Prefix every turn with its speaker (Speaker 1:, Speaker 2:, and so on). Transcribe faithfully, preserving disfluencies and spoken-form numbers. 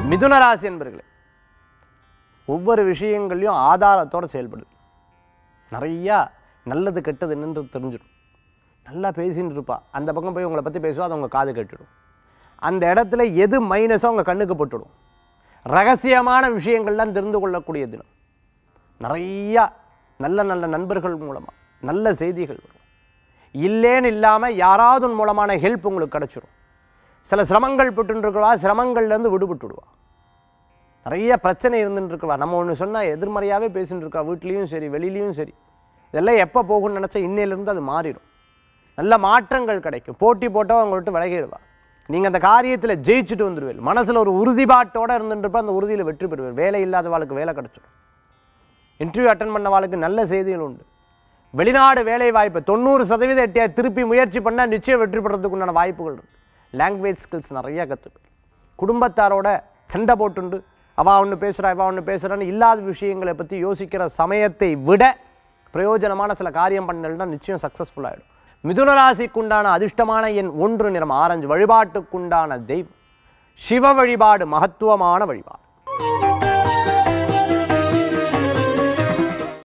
Speaker 1: மிதுன ராசி என்பர்களே, ஒவ்வொரு விஷயங்களையும் ஆதாரத்தோடு செயல்படுது. நிறையா நல்லது கெட்டது என்னன்று தெரிஞ்சிடும். நல்லா பேசின்னு இருப்பா, அந்த பக்கம் போய் உங்களை பற்றி பேசுவா, அது உங்கள் காது கேட்டுடும். அந்த இடத்துல எது மைனஸோ உங்கள் கண்ணுக்கு போட்டுடும். ரகசியமான விஷயங்கள்லாம் தெரிந்து கொள்ளக்கூடிய தினம். நிறையா நல்ல நல்ல நண்பர்கள் மூலமாக நல்ல செய்திகள் வரும். இல்லேன்னு இல்லாமல் யாராவது மூலமான ஹெல்ப் உங்களுக்கு கிடச்சிடும். சில சிரமங்கள் பட்டுருக்குவா, சிரமங்கள்லேருந்து விடுபட்டுடுவா. நிறைய பிரச்சனை இருந்துட்டுருக்குவா, நம்ம ஒன்று சொன்னால் எதிர்மறையாகவே பேசின்னு இருக்கா, வீட்லேயும் சரி வெளியிலையும் சரி. இதெல்லாம் எப்போ போகும்னு நினச்சா இன்னையிலேருந்து அது மாறிடும். நல்ல மாற்றங்கள் கிடைக்கும். போட்டி போட்டால் அவங்க விட்டு விலகிடுவா. நீங்கள் அந்த காரியத்தில் ஜெயிச்சுட்டு வந்துடுவீர்கள். மனசில் ஒரு உறுதிப்பாட்டோடு இருந்துட்டுருப்பா, அந்த உறுதியில் வெற்றி பெறுவீர். வேலை இல்லாதவாளுக்கு வேலை கிடச்சிடும். இன்டர்வியூ அட்டன் பண்ணவாளுக்கு நல்ல செய்திகள் உண்டு. வெளிநாடு வேலை வாய்ப்பு தொண்ணூறு சதவீதம் எட்டியா திருப்பி முயற்சி பண்ணால் நிச்சயம் வெற்றி பெறதுக்கு உண்டான வாய்ப்புகள் இருக்குது. லாங்குவேஜ் ஸ்கில்ஸ் நிறையா கற்றுக்கு. குடும்பத்தாரோட சண்டை போட்டுண்டு அவள் ஒன்று பேசுகிறா இவா ஒன்று பேசுகிறான்னு இல்லாத விஷயங்களை பற்றி யோசிக்கிற சமயத்தை விட பிரயோஜனமான சில காரியம் பண்ணலைன்னா நிச்சயம் சக்ஸஸ்ஃபுல்லாகிடும். மிதுன ராசிக்குண்டான அதிர்ஷ்டமான எண் ஒன்று, நிறம் ஆரஞ்சு. வழிபாட்டுக்குண்டான தெய்வம் சிவ வழிபாடு, மகத்துவமான வழிபாடு.